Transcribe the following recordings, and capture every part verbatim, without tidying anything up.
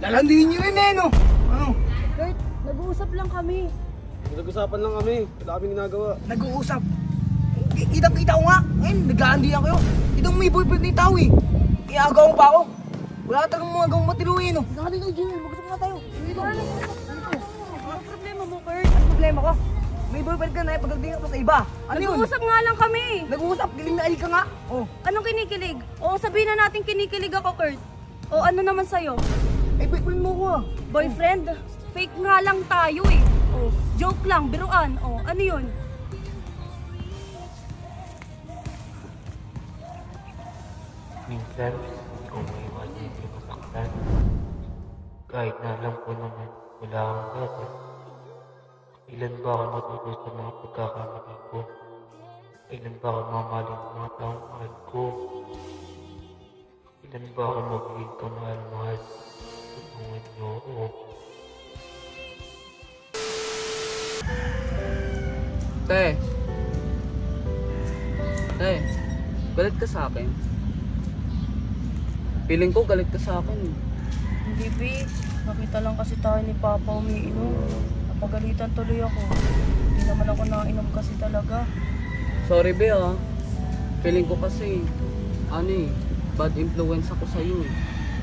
Lalandihin nyo rin eh, no? Ano? Kurt, nag-uusap lang kami. Nag-usapan lang kami. Wala kaming ginagawa. Nag-uusap. Kitang-kita ko nga. Ngayon, nag-aandihan kayo. Itong may boyfriend ni Tao eh. Iagaw mo pa ako. Wala talagang mga gawang matiluin, no? Nakali kayo, Jimmy. Mag-usap nga tayo. Dito. Ano problema mo, Kurt? Ano problema ko? May boyfriend ka na eh, pagdating ka pa sa iba. Ano yun? Nag-uusap nga lang kami. Nag-uusap, giling na ay ka nga. Oh. Anong kinikilig? O sabihin na natin kinikilig ako, Kurt. O ano naman sa'yo? Eh, boyfriend mo ko ah. Boyfriend? Fake nga lang tayo eh. O, joke lang, biruan. O, ano yun? Minsan, kung may iwan hindi masaktan, kahit na alam ko naman, wala akong dapat. Ilan ba ako natuto sa mga pagkakamali ko? Ilan ba ako mamahalin sa mga taong mahal ko? Ilan ba ako magiging kamahal-mahal? Tulungan niyo ako. Te. Te, galit ka sa akin? Feeling ko galit ka sa akin. Hindi, B. Nakita lang kasi tayo ni Papa umiinom. Napagalitan tuloy ako. Hindi naman ako nainom kasi talaga. Sorry, be ah. Feeling ko kasi, ano eh, bad influence ako sa'yo eh.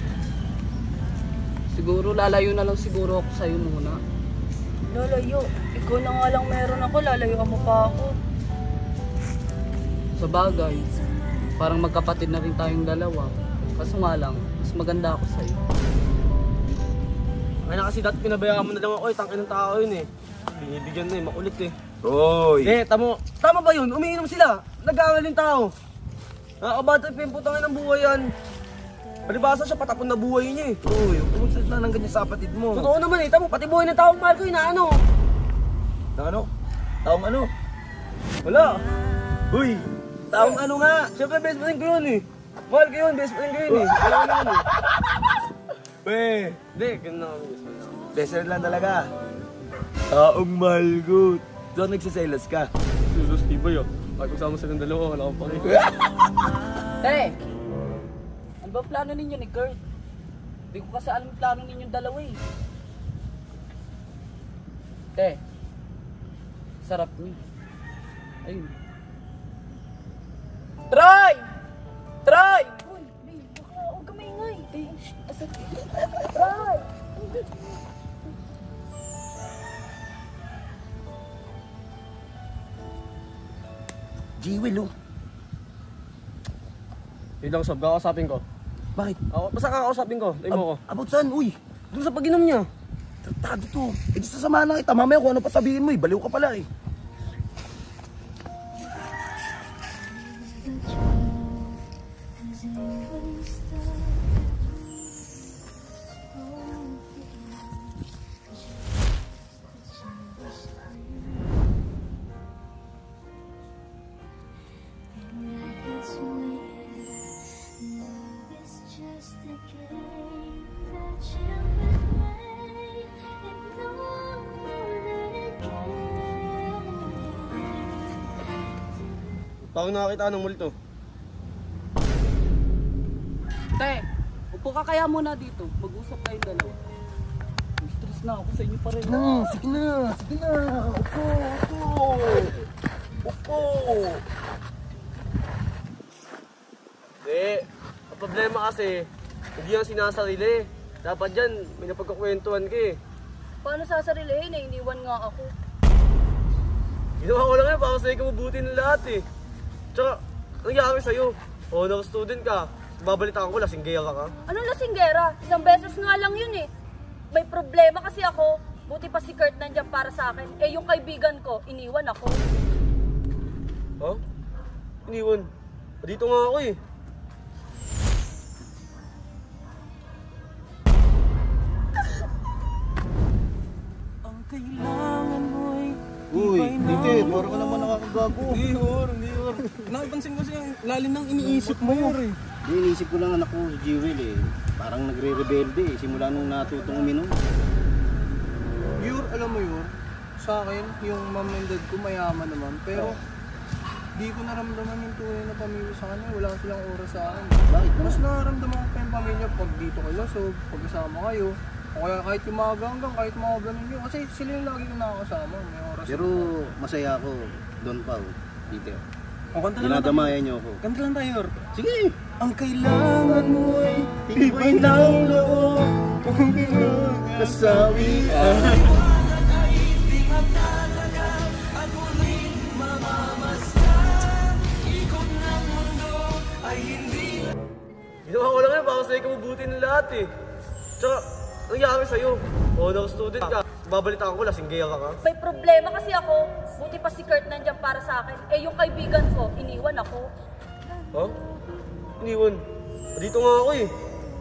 Siguro lalayo na lang siguro ako sa'yo muna. Lalayo? Ikaw na nga lang meron ako, lalayo mo pa ako. Sa bagay, parang magkapatid na rin tayong dalawa. Kaso nga lang, mas maganda ako sa'yo. Ay na kasi dati pinabayaan mo na lang ako eh. Tangin ng tao yun eh. Binibigyan na eh, makulit eh. Oy! Eh, tamo. Tama ba yun? Umiinom sila. Nag-aangaling tao. Nakakabata yung putangin ng buhay yan. Palibasa siya, patapon na buhay niya eh. Uy, pumunta na ng ganyan sa kapatid mo. Totoo naman eh, tamo. Pati buhay ng taong mahal ko, inaano. Na ano? Taong ano? Wala. Uy! Taong ano nga. Siyempre, best friend ko yun eh. Mahal ko yun, best friend ko yun eh. Wala naman eh. Weh! Hindi, ganun na kami. Best friend ako. Best friend lang talaga. Taong mahal ko. Doon nagsiselos ka. Sulos, tibay ah. Pag kasama silang dalawa, wala akong pake. Te! Ano ba plano ninyo ni Kurt? Hindi ko kasi alam yung plano ninyong dalawa eh. Te! Sarap niyo. Ayun. Troy! Troy! Uy, babe, baka huwag ka maingay. Eh, asal. Troy! Jewel, oh. Yun lang, Sob. Kakausapin ko. Bakit? Ako, basta kakausapin ko. Tayo mo ko. Ab about saan? Uy! Doon sa pag-inom niya. Tratado to. Eh, di sasamahan na kita. Mamaya kung ano pa sabihin mo eh. Baliw ka pala eh. Parang nakakita ng multo. Te! Upo ka kaya muna dito. Mag-usap tayong dalawa. Stress na ako sa inyo pa rin. Na, sige na. Sige na. Upo, upo. Upo. Hindi. Ang problema kasi, hindi yan sinasarili. Dapat dyan, may napagkakwentuhan ka eh. Paano sasarilihin eh? Iniwan nga ako. Ginawa ko lang yan para sa'yo kamabuti ng lahat eh. Tsaka, nangyari sa'yo. Honor student ka. Babalitaan ko, lasinggera ka. Anong lasinggera? Isang beses nga lang yun eh. May problema kasi ako. Buti pa si Kurt nandiyan para sa akin. Eh yung kaibigan ko, iniwan ako. Ha? Iniwan. Dito nga ako eh. Ang kailangan mo'y Uy, hindi. Parang ka naman nakakagago. Hindi, Hor. Hindi, Hor. Nakipansin ko siya. Lalim ng iniisip mo, Hor eh. Hindi, iniisip ko lang anak ko si Jewel eh. Parang nagre-rebelde eh. Simula nung natutong uminom. Yor, alam mo Yor, sa akin, yung mom and dad ko mayaman naman. Pero, di ko naramdaman yung tunay na pamilya sa kanya. Wala silang oras sa akin. Bakit Mas naman? nararamdaman ko pa yung pamilya pag dito kayo. So, pag kasama kayo. O kaya kahit yung mga ganggang, kahit mga ganun yun. Kasi sila yung lagi ko nakakasama. May oras. Pero masaya ako, Don Pao, Peter. O, kanta na lang tayo. Dinadamayan niyo ako. Kanta lang tayo. Sige! Ang kailangan mo ay tibay ng loob. Kung pinagkasawian. Ginawa ko lang yun para sa'yo kamabuti ng lahat eh. Tsaka, nangyari sa'yo. Honor student ka. Babalitaan ko, lasing gaya ka ka. May problema kasi ako. Buti pa si Kurt nandyan para sa akin. Eh yung kaibigan ko, iniwan ako. Ha? Iniwan. Dito nga ako eh.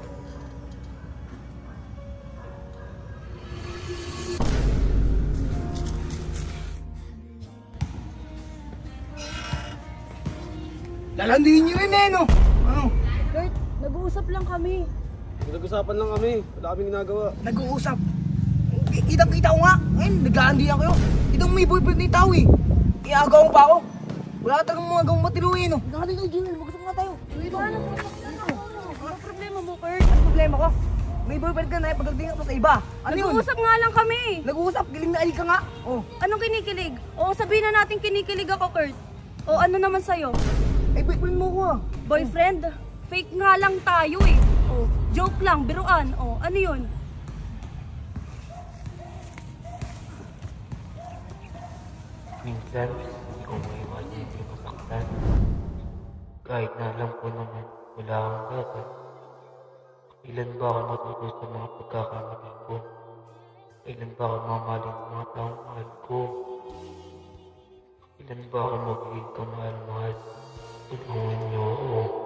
Lalandihin niyo rin eh, no? Ano? Kurt, nag-uusap lang kami. Nag-usapan lang kami. Wala kaming ginagawa. Nag-uusap. Kitang-kita ko nga. Ngayon, nag-aandihan kayo. Itong may boyfriend ni Tao eh. Iagaw mo pa ako. Wala talagang mga gawang matiluin, no? Nakali na, Junior. Mag-usap nga tayo. Dito. Ano problema mo, Kurt? Ano problema ko? May boyfriend ka na eh. Pagdating ako sa iba. Ano yun? Nag-uusap nga lang kami. Nag-uusap. Giling na ay ka nga. Oh. Anong kinikilig? O sabihin na natin kinikilig ako, Kurt. O ano naman sa'yo? Ay, boyfriend mo ko ah. Boyfriend? Fake nga lang tayo eh. O, joke lang, biruan. O, ano yun? Minsan, hindi ko maiwasan hindi masaktan. Kahit na alam ko naman, wala akong dapat. Ilan ba ako natuto sa mga pagkakamali ko? Ilan ba ako mamahalin sa mga taong mahal ko? Ilan ba ako magiging kamahal-mahal? Tulungan niyo ako.